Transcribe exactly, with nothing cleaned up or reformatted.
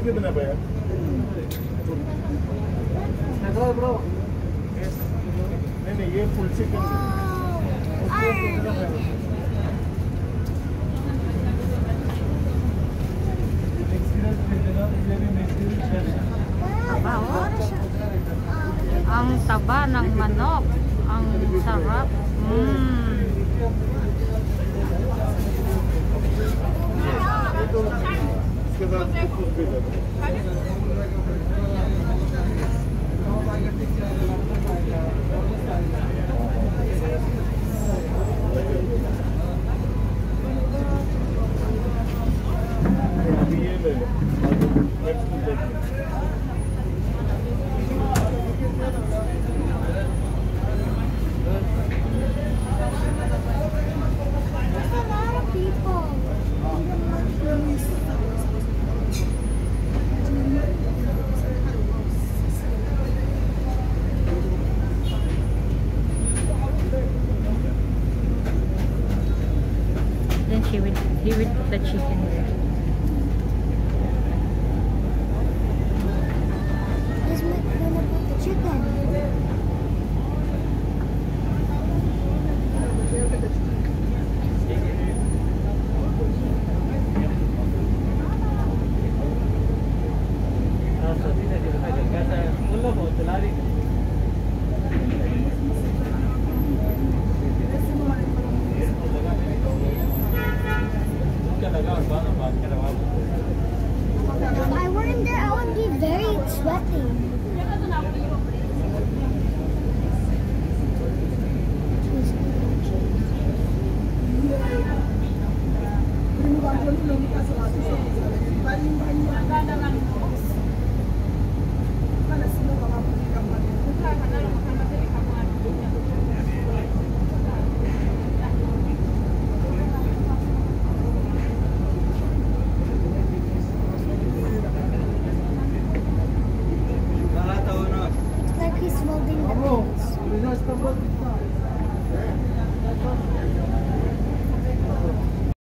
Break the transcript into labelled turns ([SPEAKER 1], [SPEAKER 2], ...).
[SPEAKER 1] कितने पे है? ब्रो नहीं नहीं ये full chicken
[SPEAKER 2] ang taba ng manok, ang sarap. Mm. Then she would, he would put the chicken there.
[SPEAKER 3] He's gonna put the chicken. If I were in there, I would be very sweaty.